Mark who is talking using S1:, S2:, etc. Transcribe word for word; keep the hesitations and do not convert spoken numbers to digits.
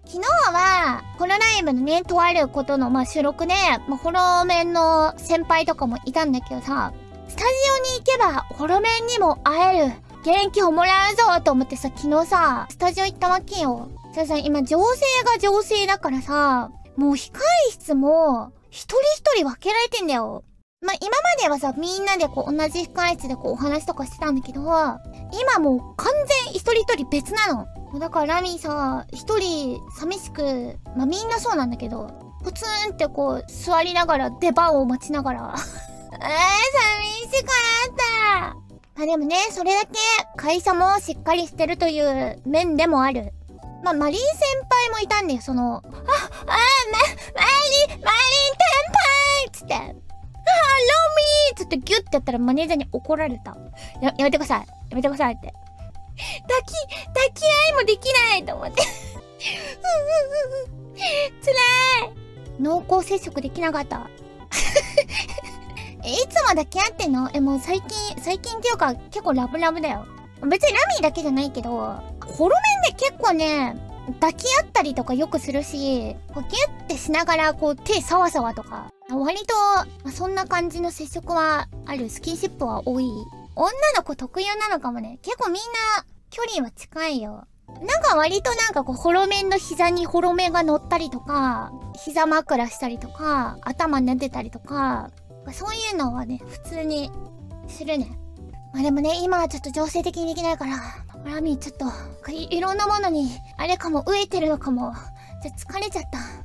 S1: 昨日は、このライブのね、とあることの、まあ、収録で、まあ、ホロメンの先輩とかもいたんだけどさ、スタジオに行けば、ホロメンにも会える、元気をもらうぞと思ってさ、昨日さ、スタジオ行ったわけよ。さ、さ、今、情勢が情勢だからさ、もう控え室も、一人一人分けられてんだよ。まあ、今まではさ、みんなでこう、同じ控え室でこう、お話とかしてたんだけど、今もう完全一人一人別なの。だからラミーさ、一人寂しく、まあ、みんなそうなんだけど、ポツンってこう、座りながら出番を待ちながら。えー、寂しかった。まあでもね、それだけ会社もしっかりしてるという面でもある。まあ、マリン先輩もいたんだよ、その、あ、あ、ま、マリン、マリン先輩つって、あ、ロミーつってギュッてやったらマネージャーに怒られた。や、やめてください。やめてくださいって。抱き、抱き合いもできないと思って。辛い。濃厚接触できなかった。え、いつも抱き合ってんの？え、もう最近、最近っていうか結構ラブラブだよ。別にラミーだけじゃないけど、ホロメンで結構ね、抱き合ったりとかよくするし、こうギュッてしながらこう手サワサワとか、割と、まあ、そんな感じの接触はある、スキンシップは多い。女の子特有なのかもね。結構みんな距離は近いよ。なんか割となんかこう、ホロメンの膝にホロメンが乗ったりとか、膝枕したりとか、頭撫でたりとか、そういうのはね、普通にするね。まあでもね、今はちょっと情勢的にできないから、ラミーちょっとい、いろんなものに、あれかも、飢えてるのかも。じゃ、疲れちゃった。